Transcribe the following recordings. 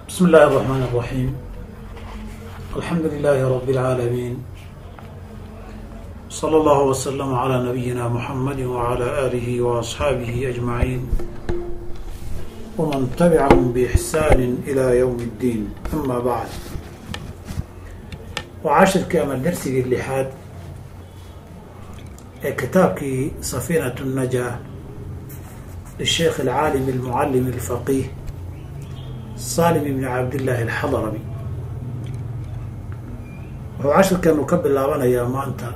بسم الله الرحمن الرحيم. الحمد لله رب العالمين، صلى الله وسلم على نبينا محمد وعلى آله وأصحابه أجمعين ومن تبعهم بإحسان إلى يوم الدين. أما بعد، وعاشر كما درسي اللحاد كتابك سفينة النجاة للشيخ العالم المعلم الفقيه سالم بن عبد الله الحضرمي. وعاشر كانوا كبل لابنا يا مانتا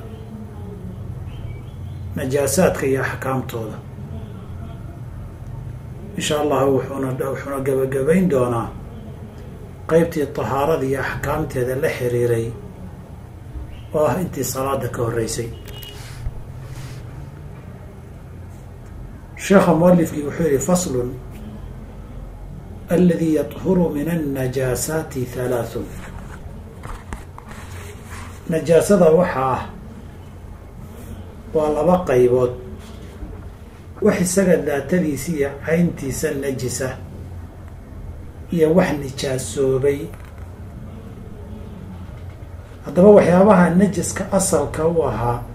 نجاساتك يا حكام تودا إن شاء الله وحنا قبين دونا قيبتي الطهارة دي أحكامتي هذا اللي حريري انتي صلاتك والرئيسي. الشيخ مؤلف يحيري فصل: الذي يطهر من النجاسات ثلاث. نجاسة وحاه ولبا قيبود وحي سجد ذاتيسي عينتي سنجسة هي وح نجاسوبي. هذا وحيابها النجس كأصل كوها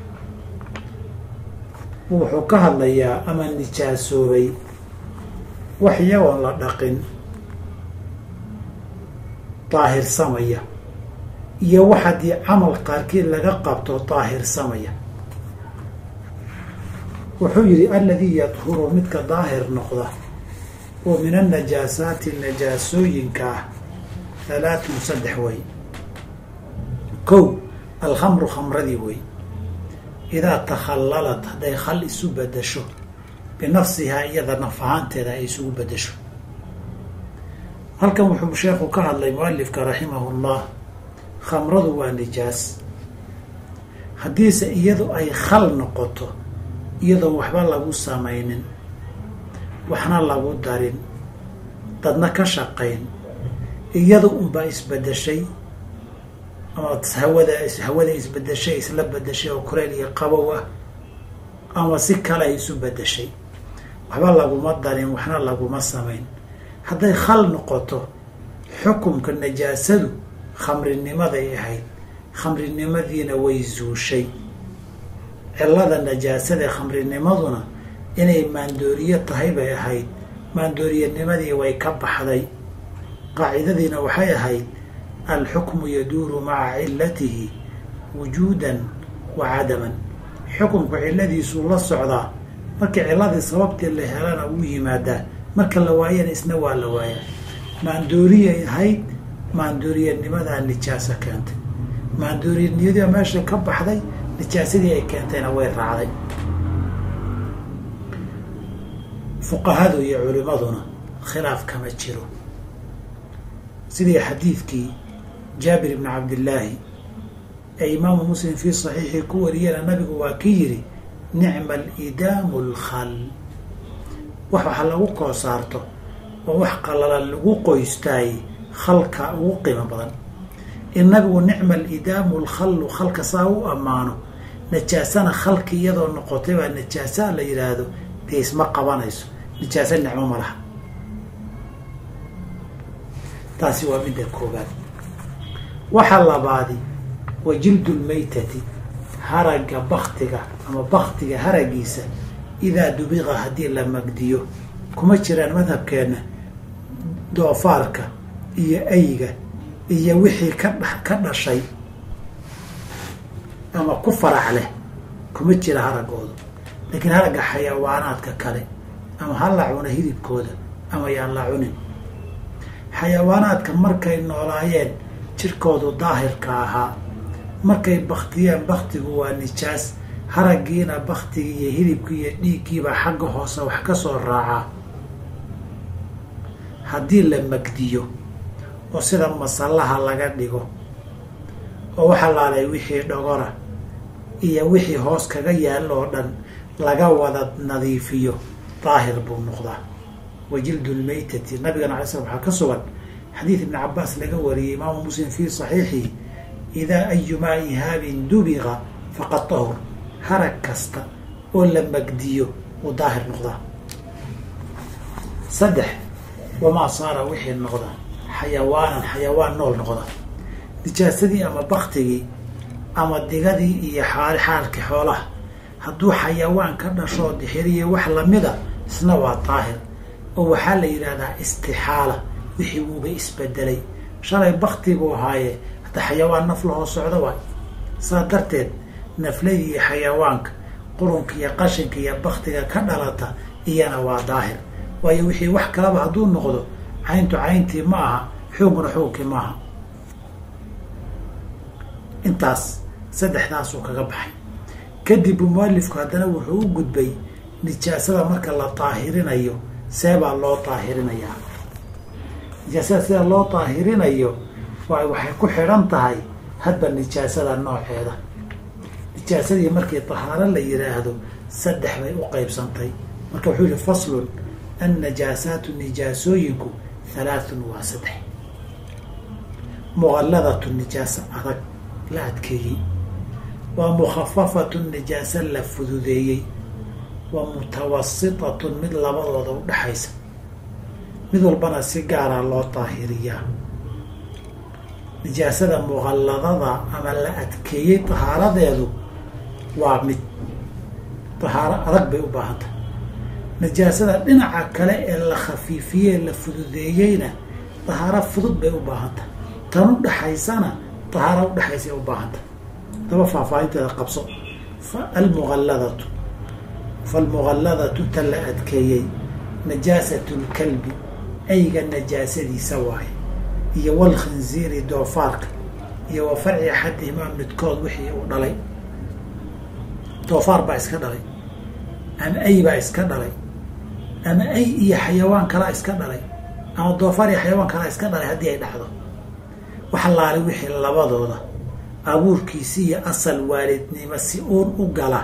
وحكاها الليا أما النجاسوبي وحيا والله دقن طاهر سمية يا واحد عمل قاركين لقى قبطه طاهر سمية. وحجري الذي يطهر متك ظاهر نقضة ومن النجاسات النجاسوين كاه ثلاث مصدح وي. كو الخمر خمر دي وي إذا تخللت هذا يخلي سبد شو بنفسها إذا نفعانت إذا يسوء بدشو. هل كان محب الشيخ وكهل المؤلف رحمه الله خمرض ونجاس حديث إيضو أي خل نقطه إيضو وحبا لغو سامين وحنا لغو دارين تدنا كشاقين إيضو أنبا إسبدشي أما هودا إسبدشي إسلب بدشي وكرالي قبوة أما سكالا يسوء بدشي waxba laguma darin waxna laguma samayn. hadday khal noqoto xukunka najaasadu khamrinimada ay ahayd, khamrinimadiina way zuushay. cilada najaasada khamrinimaduna inay maandooriye tahay bay ahayd, maandooriyanimadii way ka baxday. qaacidadiina waxay ahayd alxukmu yaduuru maca cilatihi wujuudan wa cadaman. xukunku ciladiisuu la socdaa, markii ciladii sababtii la helana uu yimaadaa, marka la waayana isna waa la waayaa. maandooriyay ahayd, maandooriyanimadaa nijaasa keentay. maandooriyanimada meesha ka baxday, nijaasadii ay keentayna way raacday. fuqahadu iyo culimaduna khilaaf kama jiro. sidii xadiidkii jaabir ibn cabdillaahi ee imaamu muslim fii saxiixii ku wariyana nabigu waa ki yidhi: nicma alidaamu alkhal. waxa lagu koosaarto oo wax qalalan lagu qoystaay khalka ugu qiimo badan. in nabigu nicma alidaamu alkhallu khalka saa u ammaano, najaasana khalki iyadoo noqotay baa najaasa la yidhaahdo dee isma qabanayso. najaasa nicmo ma laha. taasi waa midda koobaad. waxa labaadi wa jildu lmaytati, haragga baktiga ama baktiga haragiisa idaa dubiqa haddii la magdiyo. kuma jiraan madhabkeenna doofaarka iyo ayga iyo wixii ka dhashay ama ku farac leh kuma jira haraggooda. laakiin haragga xayawaanaadka kale ama ha la cuno hilibkooda ama yaan la cunin. xayawaanaadka markay noolaayeen jirkoodu daahirka ahaa, markay baktiyeen baktigu waa nijaas. haraggiina baktigii iyo hilibkii iyo dhiiggiibaa xagga hoose wax ka soo raacaa. haddii la magdiyo oo sida masallaha laga dhigo oo waxa laalay wixii dhogora iyo wixii hoos kaga yaalla oo dhan laga wada nadiifiyo, daahir buu noqdaa. wajildu lmaytati, nabigana alay slam waxaa ka sugan xadiid ibni cabaas laga wariyey imaamu muslim fii saxiixihi: idaa ayumaa ihaabin dubiqa faqad tahur. harag kasta oo la magdiyo uu daahir noqdaa. 3 wamaa saara wixii noqda xayawaanan xayawaan nool noqda nijaasadii ama baktigii ama digadii iyo xaalkii xoolaha hadduu xayawaan ka dhashoo dixiriyo wax lamida isna waa daahir oo waxaa la yidhaahdaa istixaala wixii wuuba isbedelay shalay bakti buu ahaaye hadda xayawaan naf lahoo socda waay saa darteed naflada iyo xayawaanka qurunka iyo qashinka iyo baktiga ka dhalata iyana waa daahir waayo wixii wax kalaba hadduu noqdo cayntu cayntii ma aha xuunkuna xuunkii maaha intaas saddexdaasuu kaga baxay kadib mualifku haddana wuxuu u gudbay nijaasada marka la daahirinayo seebaa loo daahirinayaa nijaasada sida loo daahirinayo waxay ku xidhan tahay hadba nijaasada nooceeda nijaasadii markii tahaaro la yidhaahdo saddex bay u qaybsantay marka wuxuu yihi faslun annajaasaatu nijaasooyinku halaathun waa saddex muqalladatu nijaasa adag la adkeeyey waa mukhafafatu nijaasa la fududeeyey waa mutawasitatun mid labadooda u dhexaysa mid walbana si gaara loo daahiriyaa nijaasada muqalladada ama la adkeeyey tahaaradeedu waa mid tahaaro adag bay u baahantahay nijaasada dhinaca kale ee la khafiifiyey la fududeeyeyna tahaaro fudud bay u baahantahay tan u dhexaysana tahaaro udhexaysay u baahantahay daba faahfaahinteeda qabso almuqalladatu falmuqalladatu tan la adkeeyey najaasatu lkalbi ayga najaasadiisa waaye iyo walkhinziiri doofaarka iyo wa farci axadihimaa midkood wixii uu dhalay doofaar baa iska dhalay ama ay baa iska dhalay ama ay iyo xayawaan kalaa iska dhalay ama doofaar iyo xayawaan kalaa iska dhalay haddii ay dhacdo waxa laalay wixii labadooda abuurkiisi iyo asal waalidnimo si uun u gala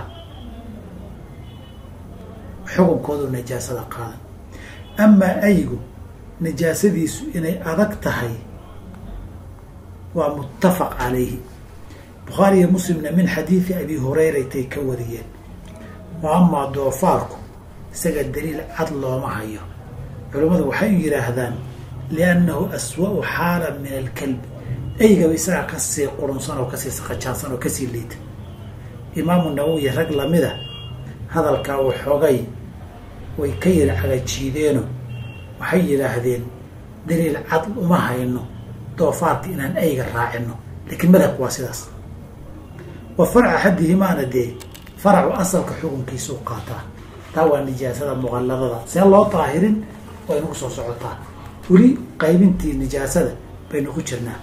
xukunkoodu najaasada qaadan amaa aygu najaasadiisu inay adag tahay waa muttafaq calayhi bukhaari iyo muslimna min xadiidi abi hurayraytay ka wariyeen wa amaa doofaarku isaga daliil cad looma hayo culimmadu waxay yidhaahdaan liannahu aswa'u xaalan min alkalbi aygaba isagaa kasii qurunsan oo kasii saqajaansan oo kasii liita imaamu nawowi rag lamida hadalkaa waxoogay way ka yiri cagajiideeno waxay yidhaahdeen daliil cad uma hayno doofaarka inaan ayga raacino laakiin madhabku waa sidaas wa farca axadihimaana dee faracu asalka xukunkiisuu qaataa taa waa nijaasada muqalladada see loo daahirin way nagu soo socotaa weli qaybintii nijaasada baynu ku jirnaa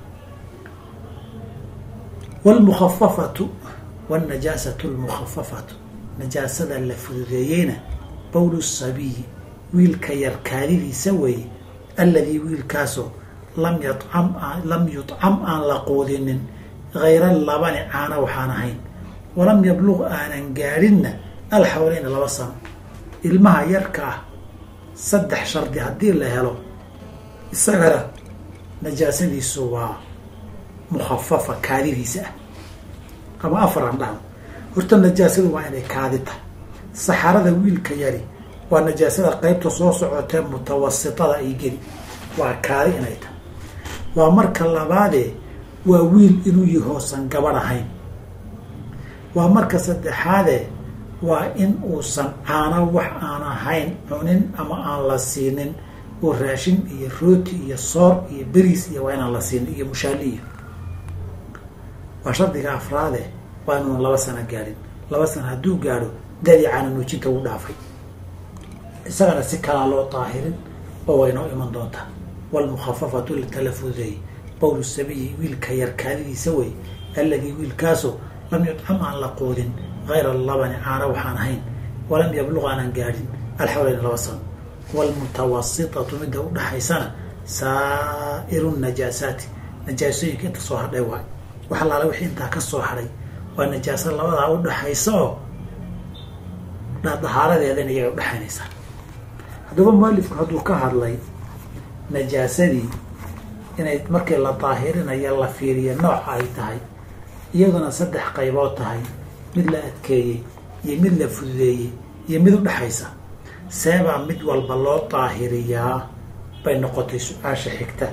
waalmukhafafatu waalnajaasatu almukhafafatu najaasada la fududeeyeyna bawlu sabiyi wiilka yar kaadidiisa weeye alladii wiilkaasoo lam yutcam aan la quudinin hayra labani caana waxaan ahayn walam yabluq aanan gaadhinna alxawleyna 2 sano ilmaha yarka ah 3 shardi haddii la helo isagana najaasadiisu waa mukhafafa kaadidiisa ah ama 4 aan dhahan horta najaasadu waa inay kaadi tahay saxarada wiilka yari waa najaasada qaybta soo socotee mutawasitada ay geli waa kaadi inay tahay waa marka labaadee waa wiil inuu yahoosan gabadh ahayn waa marka saddexaadee waa in uusan caano wax aan ahayn cunin ama aan la siinin oo raashin iyo rooti iyo soor iyo beriis iyo waa inaan la siinin iyo mushaaliyo waa shardiga afraadee waa inuun 2 sano gaadhin 2 sano hadduu gaadho dadii caana nuujinta u dhaafay isagana si kalaa loo daahirin oo waynoo iman doontaa waalmukhafafatu litalafudeey bawlu sabiyi wiilka yar kaadidiisa wey alladii wiilkaasoo lam yutcam aan la quudin hayra labani caana waxaan ahayn walam yabluq aanan gaadhin alxawleyn 2 sano waalmutawasitatu midda u dhaxaysana saa'iru najaasaati najaasooyinka inta soo hadhay waay wax allaala wixii intaa ka soo hadhay waa najaaso labadaa u dhaxaysa oo dahaaradeedana iyaga u dhaxaynaysaa haddaba mualifku hadduu ka hadlay najaasadii inay markii la daahirinayo la fiiriyo nooca ay tahay iyaduna 3 qaybood tahay mid la adkeeyey iyo mid la fududeeyey iyo mid u dhexaysa seebaa mid walba loo daahiriyaa bay noqotay su-aasha xigta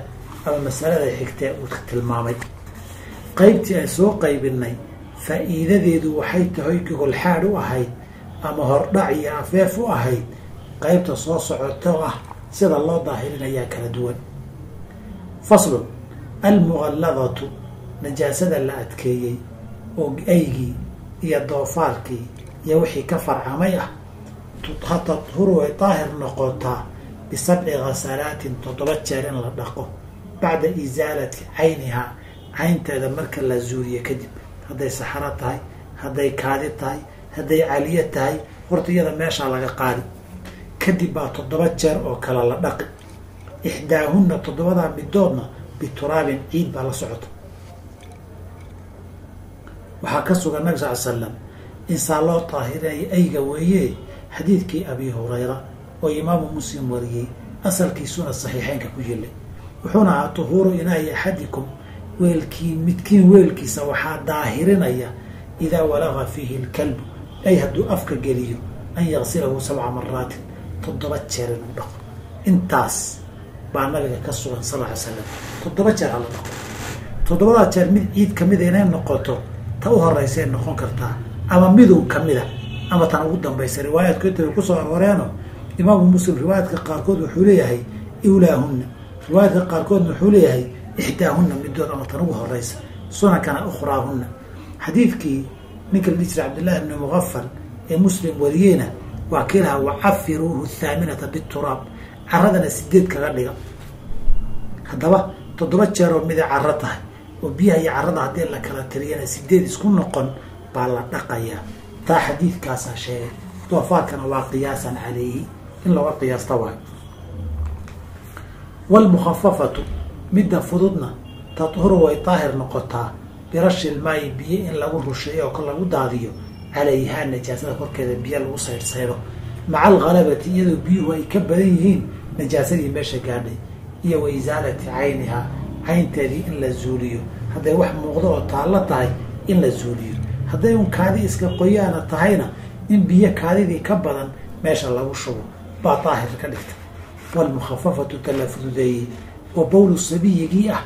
ama masalada xigtee uu tilmaamay. qaybtii aan soo qaybinay faa'iidadeedu waxay tahay gogol xaadh u ahayd ama hordhac iyo afeef u ahayd qaybta soo socoto ah sida loo daahirinayaa kala duwan. faslun almuqalladatu najaasada la adkeeyey oo aygii iyo doofaarkii iyo wixii ka farcamay ah tadhuru way daahir noqotaa bisabci ghasalaatin 7 jeer in la dhaqo bacda isaalati caynihaa caynteeda marka la zuuriye kadib. hadday saxaro tahay, hadday kaadi tahay, hadday caliye tahay, horta iyada meeshaa laga qaadi kadib baa 7 jeer oo kale la dhaqi. ixdaahunna 7daa midoodna bituraabin ciid baa la socota. waxaa ka sugan nabi sal slam insaa loo daahirinayo ayga weeye xadiidkii abi hurayra oo imaamu muslim wariyey asalkiisuna saxiixeynka ku yilay. wuxuuna ahaa tuhuuru inaahi axadikum weelkii midkiin weelkiisa waxaa daahirinaya idaa walaqa fiihi lkalbu ay hadduu afka geliyo an yaqsilahu 7 maraatin 7 jeer inuu dhaqo. intaas baa nabiga ka sugan sal ly slam 7 jeer hala dhaqo. 7daa jeer mid ciid kamida inay noqoto ta u horeysay noqon kartaa ama midun kamida ama tan ugu dambaysa. riwaayaadku inta way kusoo arooreeno imaamu muslim riwaayaadka qaarkood wuxuu leeyahay iwlaahunna, riwaayaadka qaarkoodna wuxuu leeyahay ixdaahunna midood ama tan ugu horeysa, sunankana ukhraahunna. xadiidkii ninka la dhihi jiray cabdillahi ibni muqafal ee muslim wariyeyna waa kiilaha wacafiruuhu 8 bituraab, caradana 8 kaga dhiga. haddaba 7 jeeroo mida caro tahay oo biyaha iyo carada haddii la kala tiriyana 8 isku noqon baa la dhaqayaa. taa xadiidkaasaa sheegay. doofaarkana waa qiyaasan calayhi in looga qiyaasta waayo. walmukhafafatu midda fududna tadhuru way daahir noqotaa birashi ilmaayi biyo in lagu rusheeyo oo lagu daadiyo calayhaa najaasada korkeeda biyo lagu sayrsayro maca alghalabati iyadoo biyuhu ay ka badan yihiin najaasadii meesha gaadhay iyo wa isaalati caynihaa caynteedii in la zuuliyo. hadday wax muuqdo oo taallo tahay in la zuuliyo. hadday un kaadi iska qoyaana tahayna in biyo kaadidii ka badan meesha lagu shubo baa daahir ka dhigta. walmukhafafatu tala fududeeyey oo bowlu sabiyigii ah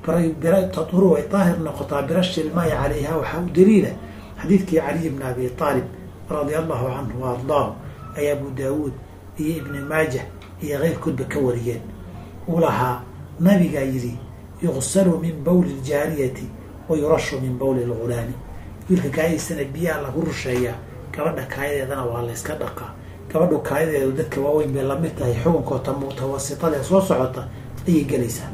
tadhuru way daahir noqotaa birashi ilmaayi calayhaa. waxaa u daliila xadiidkii caliy bni abi aalib radia allahu canhu wa ardaahu ay abu daawuud iyo ibni maajah iyo keyrkoodba ka wariyeen. uu lahaa nabigaa yidhi yuqsalu min bowli ljaariyati wa yurashu min bowli lgulaami. wiilka kaadidiisana biyaha lagu rusheeyaa, gabadha kaayadeedana waa la yska dhaqaa. gabadhu kaayadeedu dadka waaweyn bay lamid tahay, xukunkoota mutawasitadaee soo socota ayay gelaysaa.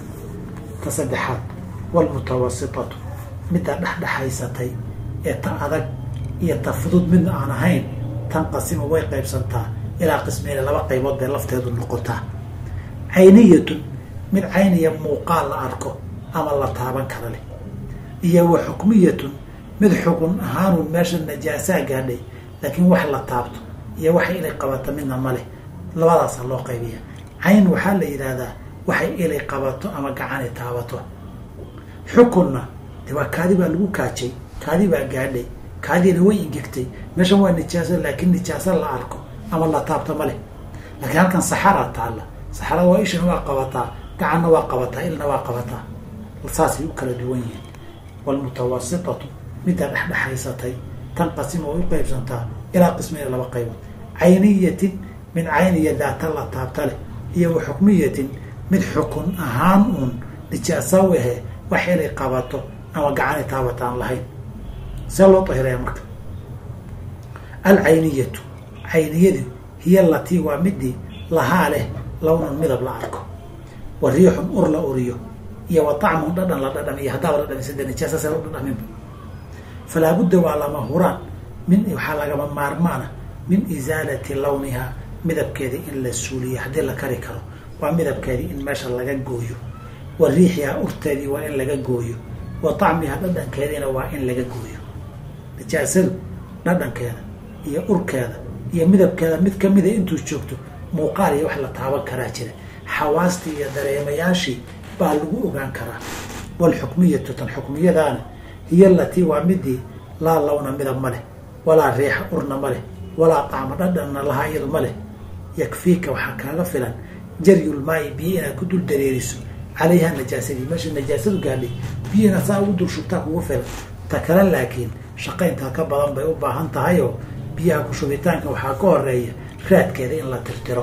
ta saddexaad walmutawasitatu midda dhexdhexaysatay ee ta adag iyo ta fudud midna aan ahayn tanqasimu way qaybsantaa ilaa qismeyne 2 qaybood bay lafteedu noqotaa. cayniyatun mid cayniya muuqaal la arko ama la taaban kara leh, iyo wa xukmiyatun mid xukun ahaanuun meesha najaasaa gaadhay laakiin wax la taabto iyo waxay ilay qabato midna ma leh. labadaasa loo qaybiya. cayn waxaa la yidhaahdaa waxay ilay qabato ama gacani taabato. xukunna de waa kaadi baa lagu kaajay, kaadi baa gaadhay, kaadina way ingegtay, meeshan waa nijaaso laakiin nijaaso la arko ama la taabto ma leh. laakiin halkan saxaraa taalla, saxarada waa ishana waa qabataa, gacanna waa qabataa, ilna waa qabataa. saasay u kala duwan yihiin. walmutawasitatu midda dhexdhexaysatay tanqasimu way u qaybsantaa ilaa qismeyne 2 qaybood. cayniyatin mid cayniya daata la taabta leh iyo wa xukmiyatin mid xukun ahaan uun nijaasa u ahe wax inay qabato ama gacani taabataan lahayn. see loo tahiraya marka? alcayniyatu cayniyadu hiya latii waa midii lahaa leh lawnan midab la arko, wa riixun ur la uriyo, iyo wa طacmun dhadhan la dhadhamiyo. haddaaba dhadhamisada nijaasa see loo dhadhaminba. falaa budda waa lama huraan waxaa lagama maarmaana min isaalati lawnihaa midabkeedii in la suuliyo haddii la kari karo. waa midabkeedii in meesha laga gooyo. wa riixihaa urteedii waa in laga gooyo. wa طacmihaa dhadhankeediina waa in laga gooyo. nijaasadu dhadhankeeda iyo urkeeda iyo midabkeeda mid kamida intuu joogto muuqaal iyo wax la taaban karaa jira. xawaastii iyo dareemayaashii baa lagu ogaan karaa. walxukmiyatu tan xukmiyadaana hiya latii waa midii laa lawna midab ma leh, walaa riixa urna ma leh, walaa طacma dhadhanna lahaa iyadu ma leh. yakfiika waxaa kaaga filan jaryulmaayi biyo inaad ku dul dareeriso calayha najaasadii meesha najaasadu gaadhay biyihina saa ugu dul shubtaa kugu filan ta kale laakiin shaqayntaa ka badan bay u baahan tahayoo biyaha ku shubitaanka waxaa ka horeeya raadkeeda in la tirtiro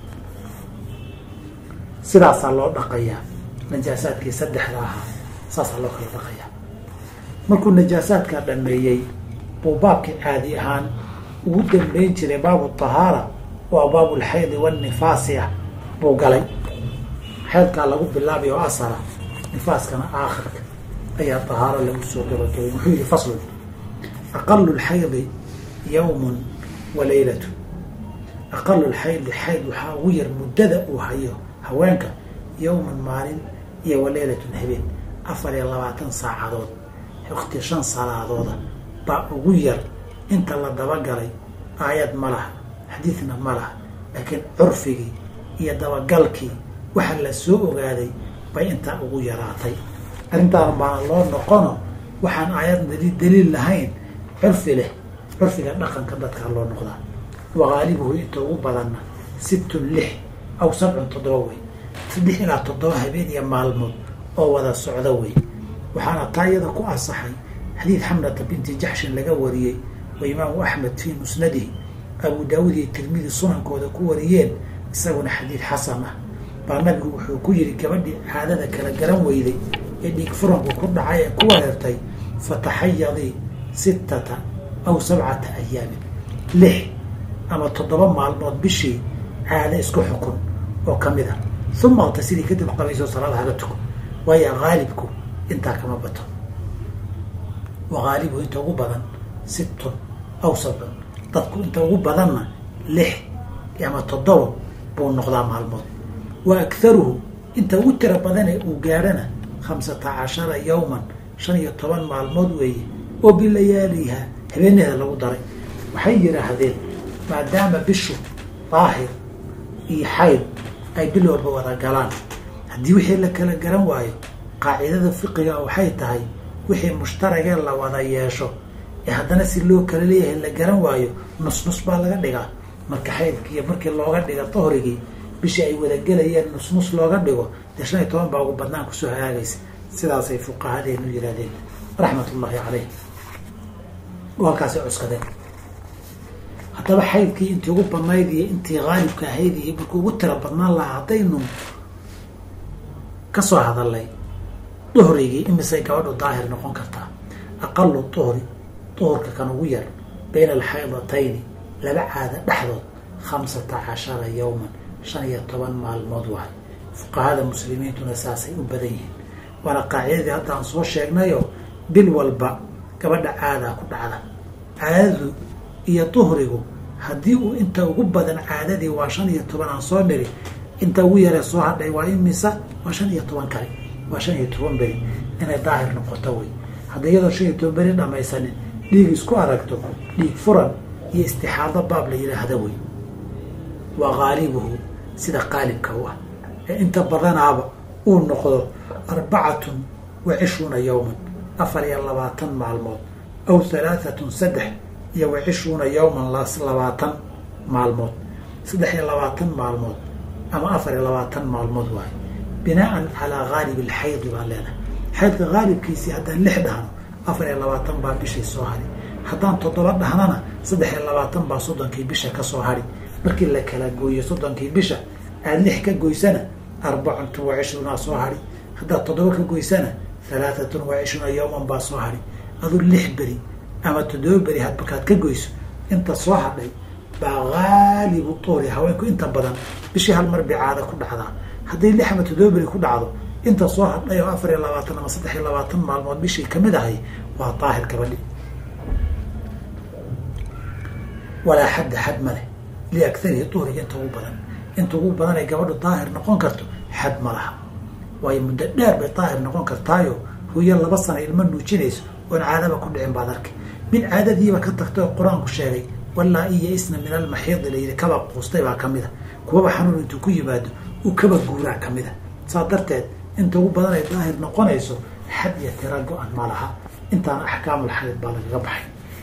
sidaasaa loo dhaqayaa najaasaadkii saddexda ahaa saasaa loo kala dhaqayaa markuu najaasaadkaa dhameeyey buu baabkii caadi ahaan ugu dambeyn jiray baabu tahaara oo baabulxaydi wanifaasi ah buu galay xeydkaa lagu bilaabay oo asala nifaaskana aakhirka ayaa tahaaro lagu soo gabagabay wuxuu yihi faslun aqalu lxaydi yawmun wa laylatu aqalu lxaydi xayd waxaa ugu yar muddada uu hayo haweenka yawman maalin iyo wa laylatun habeen 24 saacadood waqti 5 salaadood baa ugu yar inta la dabagalay aayad ma laha xadiidna ma laha laakiin curfigii iyo dabagalkii waxa la soo ogaaday bay intaa ugu yaraatay arrintaan baan loo noqono waxaan aayad daliil lahayn curfi leh curfiga dhaqanka dadka loo noqdaa waqaalibuhu inta ugu badanna 6 aw 7 7 6 ilaa 7 habeen iyo maalmood oo wada socda wey waxaana taayada ku asaxay xadiid xamrata binti jaxshin laga wariyey wa imaamu axmed fii musnadihi abu daawud iyo tirmidi sunankooda ku wariyeen isaguna xadiid xasan ah baa nabigu wuxuu ku yidhi gabadhii caadada kala garan weyday ee dhiig furanku ku dhacay ee ku wareertay fataxayadii 6 aw 7 ayaamin 6 ama 7 maalmood bishii caado isku xukun oo ka mid ah uma altasilii kadib qabayso salaada haga tuko waayo qaalibku intaa kama bato waqaalibuhu inta ugu badan 6 aw 7 dadku inta ugu badanna 6 ama 7 buu noqdaa maalmood wa akharuhu inta ugu tira badan ee uu gaarana 15 yawman 15 maalmood weeye oo bilayaaliha habeeneeda lagu daray waxay yiraahdeen maadaama bishu daahir iyo xayd ay bilowba wada galaan haddii wixii la kala garan waayo qaacidada fiqiga waxay tahay wixii mushtaragee la wada yeesho ee haddana si loo kala leeyahay la garan waayo nus baa laga dhigaa marka xaydkii markii looga dhiga tohrigii bishii ay wada gelayeen nus looga dhigo dee 15 baa ugu badnaan kusoo hagaagaysa sidaasay fuqahadeenu yiraahdeen raxmatullaahi caleyh halkaasay cuskadeen haddaba xaydkii intii ugu badnayd iyo intii qaalibka ahayd iyo markuu ugu tira badnaan lahaa haddaynu ka soo hadalnay duhrigii imisay gabadhu daahir noqon kartaa aqalu duhri duhurka kan ugu yar bayna alxaydatayni laba caada dhexdood 15 yawman 15 maalmood waay fuqahada muslimiintuna saasay u badan yihiin waana qaacidadii haddaan soo sheegnayo bil walba gabadha caadaa ku dhacda caadadu iyo duhrigu haddii uu inta ugu badan caadadii waa 15 aan soo niri inta ugu yaree soo hadhay waa imisa waa 15 kale waa 15 beri inay daahir noqoto way haddii iyadoo 15 beri dhamaysanin dhiig isku aragto dhiig furan iyo istixaado baab la yiraahdo way waa qaalibuhu sida qaalibka ah ee inta badanaaba uu noqdo 24 yawman 24 maalmood aw 3 iyo 20 yawman la 20 maalmood 23 maalmood ama 24 maalmood waay binaan ala ghalib alhayd walana haydka ghalibkiisi haddaan 6 dhahno 24 baa bishii soo hari haddaan 7 dhahnana 23 baa 30kii bisha ka soo hari markii la kala gooyo 30kii bisha aad 6 ka goysana 24 soo hari haddaad 7 ka goysana 23 yawman baa soo hari adu 6 beri ama 7 beri had bakaad ka goyso inta soo hadhay baa qaalibu tuuri haweenku inta badan bishii hal mar bicaada ku dhacdaa haddii 6 ama 7 beri ku dhacdo inta soo hadhay 24 ama 23 maalmood bishii kamid ahay waa daahir gabadhi wala xad male li akthari tuuri inta ugu badan ay gabadhu daahir noqon karto xad malaha way muddo dheer bay daahir noqon kartaayo hooyo 2 sano ilma nuujinayso oo caadaba ku dhicin baad arkay min caadadiiba ka tagtay quraanku sheegay walla iyo isna min al mahid ilay kaba qoostay baa kamida kuwa xanuun intuu ku yimaado uu kaba guuraa kamida saadarteed inta ugu badan ay daahir noqonayso xad iyo tirago aan malaha intaan ahkaamul hayd baa laga baxay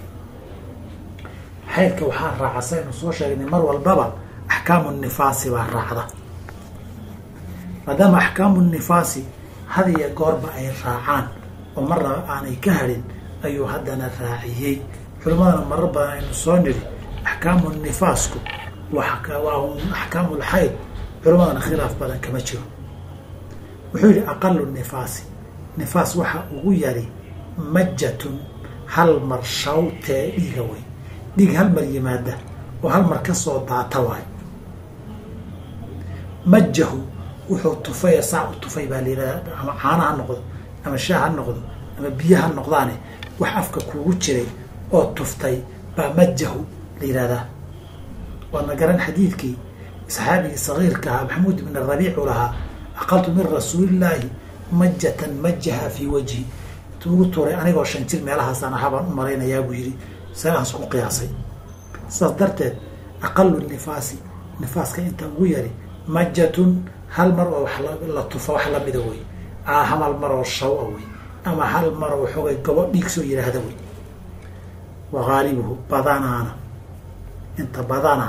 haydka waxaa raacsan soo sheegnay mar walbaba ahkaamun nifaasi baa raacda maadaama axkaamu nifaasi had iyo goorba ay raacaan oo marna aanay ka harin ayuu haddana raaciyey. culimadana marar badan aynu soo niri axkaamu nifaasku waa axkaamu lxayd, culimadana khilaaf badan kama jiro. wuxuu yihi aqalu nifaasi, nifaas waxa ugu yari majatun, hal mar shawtee dhiiga wey, dhiig hal mar yimaada oo hal mar kasoo daata waay. majahu wuxuu tufay, saac u tufay baa layihahda, ama caana ha noqdo ama shaah ha noqdo ama biyo ha noqdaane wax afka kuugu jiray oo tuftay baa majahu la yihahdaa. waana garan xadiidkii saxaabigii sagiirka ahaa maxamuud ibn rabiic u lahaa aqaltu min rasuulillaahi majatan majaha fii wajhi, intuu ugu tuuray anigoo 5 jir meelahaasaan ahabaan u malaynayaa buu yidhi, saagahaas ku qiyaasay. sidaas darteed aqalu nifaasi, nifaaska inta ugu yari majatun, hal mar oo la tufa wax lamida wey, hamal mar oo shawa wey, ama hal mar oo xogay gobo dhiig soo yidhaahda wey. wagaalibuhu badanaana, inta badanaa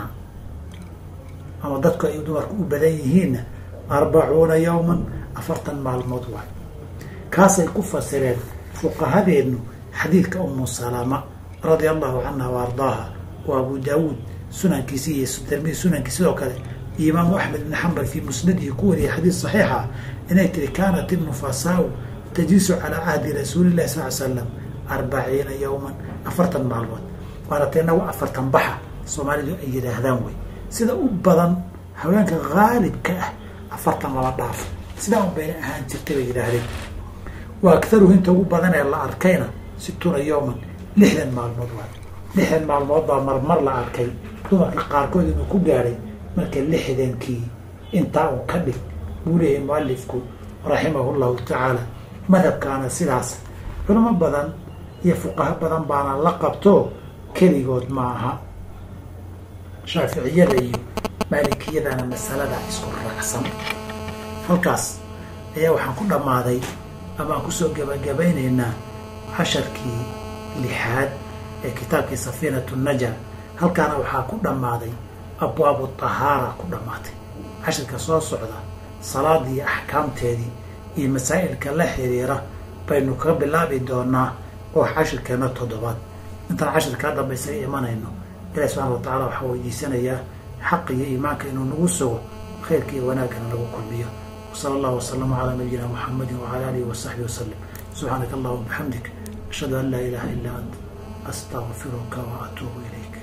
ama dadku ay dumarku u badan yihiinna 40 yawman, 40 maalmood waay. kaasay ku fasireen fuqahadeennu xadiidka umu salama radia allahu canha wa ardaaha, wa abu daawuud sunankiisi iyo tirmidi sunankii sidoo kale, iyo imaamu axmed ibn xambal fii musnadihi ku wariyay xadiid saxiixa inay tiri kaanat innufasaau tajiisu calaa cahdi rasuulillahi sal slam 40 yawman, 40 maalmood. waana teenagu 40 baxa soomaalidu ay yidhaahdaan wey. sida u badan haweenka haalibka ah 40 lama dhaafo, sidaa un bayna ahaan jirtay bay yidhaahdeen. wa aktaruhu inta ugu badan ee la arkayna 60 yawman, 60 maalmood waay. 60 maalmood baa marmar la arkay dumarka qaarkood inuu ku gaadhay marka 60kii intaa uu ka dhig buu leeyahay mualifku raximahu llahu tacaala. madhabkaana sidaas culimo badan iyo fuqaha badan baana la qabto, keligood ma aha. shaaficiyada iyo maalikiyadana masalada isku raacsan. halkaas ayaa waxaan ku dhammaaday ama aan kusoo gabagabaynaynaa 10kii 6aad ee kitaabkii safiinatu naja. halkaana waxaa ku dhammaaday abwaabu tahaara ku dhammaatay. 10ka soo socda salaadii axkaamteedii iyo masaa'ilka la xiriira baynu kaga bilaabi doonaa oo 10keena 7. intaan 10kaa dambe isaga imanayno ilaahi subxaana wa tacaala waxaa weydiisanayaa xaq iyo iimaanka inuu nagu sugo, khayrka iyo wanaaggana nagu kulmiyo. وصلى الله وسلم على نبينا محمد وعلى آله وصحبه وسلم. سبحانك اللهم وبحمدك أشهد أن لا إله إلا أنت أستغفرك وأتوب إليك.